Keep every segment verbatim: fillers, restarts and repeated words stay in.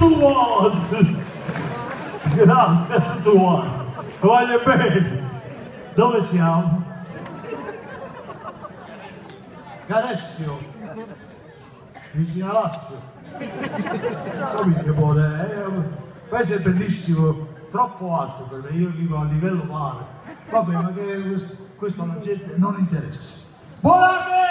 tutto quanto. Grazie a tutto quanto. Voglio bene. Dove siamo? Caressio. Vicino a Lassio. So che può, eh. Questo è bellissimo, troppo alto per me, io vivo a livello mare. Vabbè, ma che questo, questo alla gente non interessa. Buonasera!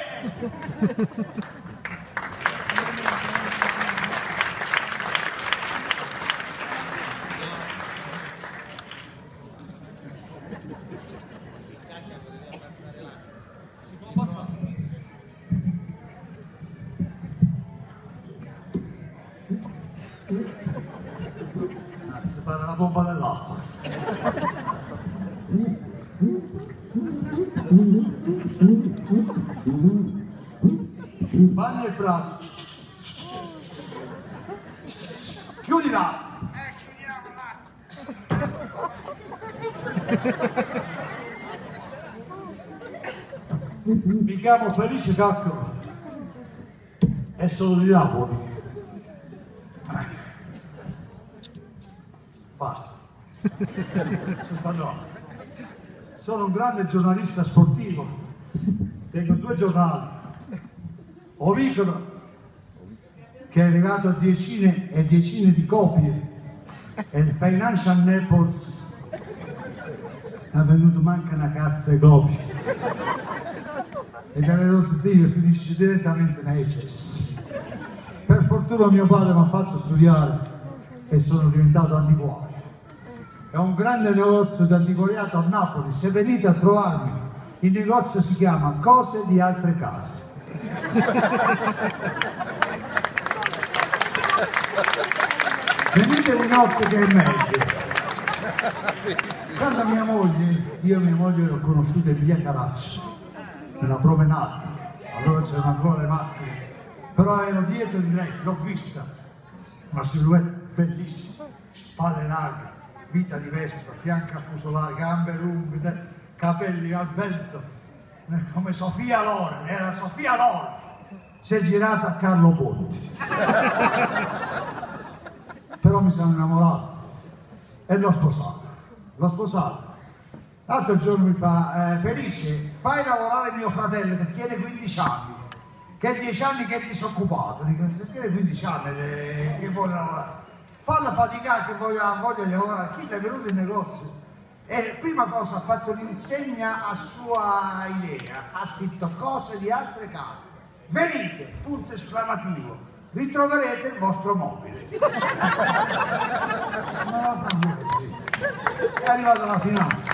Si parla la bomba dell'acqua. Bagno il braccio. Chiudila. Eh, chiudiamo l'acqua. Mi chiamo Felice Cacco e sono di Napoli. Basta. Sono stato altro. Sono un grande giornalista sportivo. Tengo due giornali. Ovicolo, che è arrivato a decine e decine di copie, e il Financial Naples ha venduto manca una cazzo di copie. E avevo detto io finisce direttamente nei cessi. Per fortuna mio padre mi ha fatto studiare e sono diventato antiquario. È un grande negozio di antiquariato a Napoli, se venite a trovarmi, il negozio si chiama Cose di Altre Case. Venite di notte che è meglio. Quando mia moglie, io e mia moglie l'ho conosciuta in via Caracci, nella promenade, allora c'erano ancora le macchine, però ero dietro di lei, l'ho vista, una silhouette bellissima, spalle larghe, vita di vespa, fianca affusolare, gambe lunghe, capelli al vento, come Sofia Loren, era Sofia Loren, si è girata a Carlo Ponti. Però mi sono innamorato e l'ho sposato, l'ho sposato. L'altro giorno mi fa, eh, Felice, fai lavorare mio fratello che tiene quindici anni, che è dieci anni che è disoccupato. Dico, se tiene quindici anni eh, che vuole lavorare, falla faticare che voglia, voglia di lavorare. Chi ti è venuto in negozio? E prima cosa ha fatto l'insegna a sua idea, ha scritto Cose di Altre Case. Venite, punto esclamativo, ritroverete il vostro mobile. È arrivata la finanza.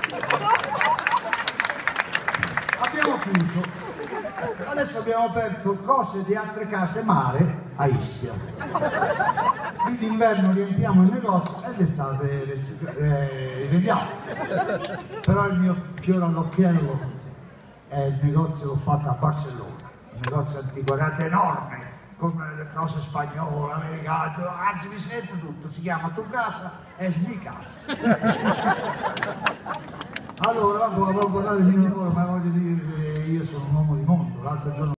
Abbiamo chiuso. Adesso abbiamo aperto Cose di Altre Case Mare a Ischia. Qui d'inverno riempiamo il negozio e d'estate eh, vendiamo. Però il mio fiore all'occhiello è il negozio che ho fatto a Barcellona, un negozio antiquariato enorme, con le cose spagnole, americane, anzi mi sento tutto, si chiama Tu Casa e Mi Casa. Allora, volevo parlare di mio lavoro, ma voglio dire che io sono un uomo di mondo, l'altro giorno